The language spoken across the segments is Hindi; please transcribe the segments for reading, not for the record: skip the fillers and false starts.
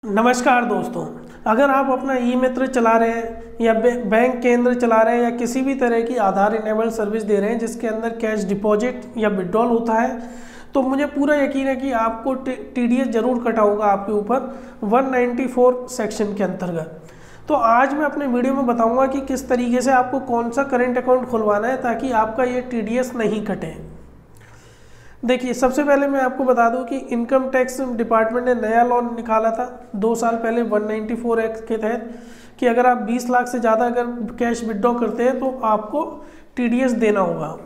नमस्कार दोस्तों, अगर आप अपना ई मित्र चला रहे हैं या बैंक केंद्र चला रहे हैं या किसी भी तरह की आधार इनेबल सर्विस दे रहे हैं जिसके अंदर कैश डिपॉजिट या विड्रॉल होता है, तो मुझे पूरा यकीन है कि आपको टीडीएस जरूर कटा होगा आपके ऊपर 194 सेक्शन के अंतर्गत। तो आज मैं अपने वीडियो में बताऊंगा कि किस तरीके से आपको कौन सा करेंट अकाउंट खुलवाना है ताकि आपका ये टीडीएस नहीं कटे। देखिए, सबसे पहले मैं आपको बता दूं कि इनकम टैक्स डिपार्टमेंट ने नया लॉ निकाला था 2 साल पहले 194 एक्ट के तहत कि अगर आप 20 लाख से ज़्यादा अगर कैश विड्रॉ करते हैं तो आपको टीडीएस देना होगा।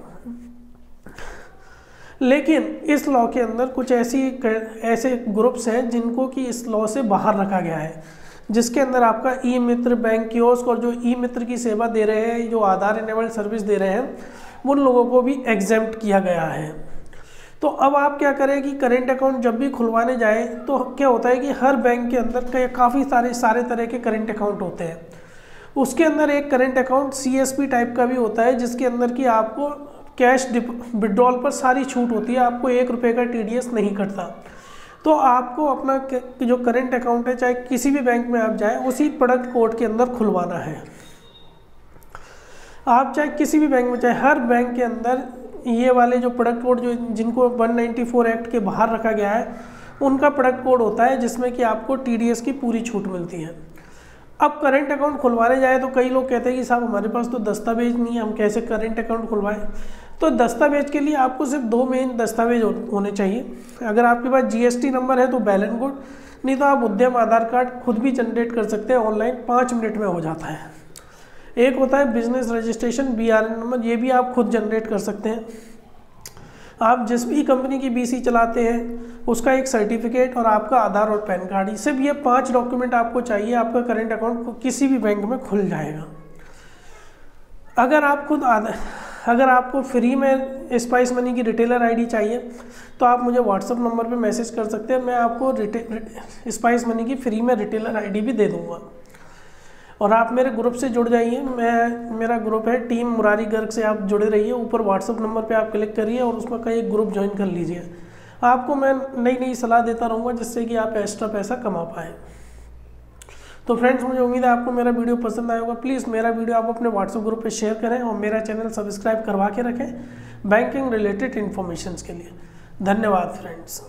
लेकिन इस लॉ के अंदर कुछ ऐसे ग्रुप्स हैं जिनको कि इस लॉ से बाहर रखा गया है, जिसके अंदर आपका ई मित्र, बैंक कियोस्क और जो ई मित्र की सेवा दे रहे हैं, जो आधार इनेबल सर्विस दे रहे हैं, उन लोगों को भी एग्जेम्प्ट किया गया है। तो अब आप क्या करें कि करेंट अकाउंट जब भी खुलवाने जाए तो क्या होता है कि हर बैंक के अंदर काफ़ी सारे तरह के करेंट अकाउंट होते हैं। उसके अंदर एक करेंट अकाउंट सीएसपी टाइप का भी होता है जिसके अंदर कि आपको कैश विड्रॉल पर सारी छूट होती है, आपको 1 रुपये का टीडीएस नहीं कटता। तो आपको अपना जो करेंट अकाउंट है, चाहे किसी भी बैंक में आप जाएँ, उसी प्रोडक्ट कोड के अंदर खुलवाना है। आप चाहे किसी भी बैंक में, चाहे हर बैंक के अंदर ये वाले जो प्रोडक्ट कोड जो जिनको 194 एक्ट के बाहर रखा गया है, उनका प्रोडक्ट कोड होता है जिसमें कि आपको टीडीएस की पूरी छूट मिलती है। अब करेंट अकाउंट खुलवाने जाए तो कई लोग कहते हैं कि साहब हमारे पास तो दस्तावेज नहीं है, हम कैसे करेंट अकाउंट खुलवाएं। तो दस्तावेज के लिए आपको सिर्फ 2 मेन दस्तावेज होने चाहिए। अगर आपके पास जीएसटी नंबर है तो वेल एंड गुड, नहीं तो आप उद्यम आधार कार्ड खुद भी जनरेट कर सकते हैं ऑनलाइन, 5 मिनट में हो जाता है। एक होता है बिजनेस रजिस्ट्रेशन BRN नंबर, ये भी आप खुद जनरेट कर सकते हैं। आप जिस भी कंपनी की BC चलाते हैं उसका एक सर्टिफिकेट और आपका आधार और पैन कार्ड, सिर्फ ये 5 डॉक्यूमेंट आपको चाहिए, आपका करेंट अकाउंट किसी भी बैंक में खुल जाएगा। अगर आपको फ्री में स्पाइस मनी की रिटेलर ID चाहिए तो आप मुझे व्हाट्सएप नंबर पे मैसेज कर सकते हैं, मैं आपको स्पाइस मनी की फ्री में रिटेलर ID भी दे दूँगा। और आप मेरे ग्रुप से जुड़ जाइए, मेरा ग्रुप है टीम मुरारी गर्ग से, आप जुड़े रहिए। ऊपर व्हाट्सएप नंबर पे आप क्लिक करिए और उसमें का एक ग्रुप ज्वाइन कर लीजिए। आपको मैं नई सलाह देता रहूँगा जिससे कि आप एक्स्ट्रा पैसा कमा पाएँ। तो फ्रेंड्स, मुझे उम्मीद है आपको मेरा वीडियो पसंद आया होगा। प्लीज़ मेरा वीडियो आप अपने व्हाट्सएप ग्रुप पर शेयर करें और मेरा चैनल सब्सक्राइब करवा के रखें बैंकिंग रिलेटेड इन्फॉर्मेशन के लिए। धन्यवाद फ्रेंड्स।